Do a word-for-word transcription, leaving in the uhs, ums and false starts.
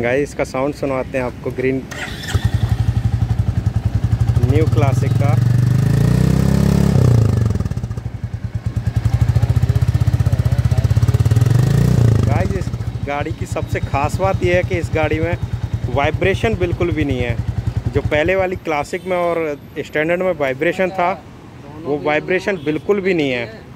Guys इसका sound सुनवाते हैं आपको, ग्रीन न्यू क्लासिक का। गाइस इस गाड़ी की सबसे ख़ास बात यह है कि इस गाड़ी में वाइब्रेशन बिल्कुल भी नहीं है। जो पहले वाली क्लासिक में और स्टैंडर्ड में वाइब्रेशन था, वो वाइब्रेशन बिल्कुल भी नहीं है।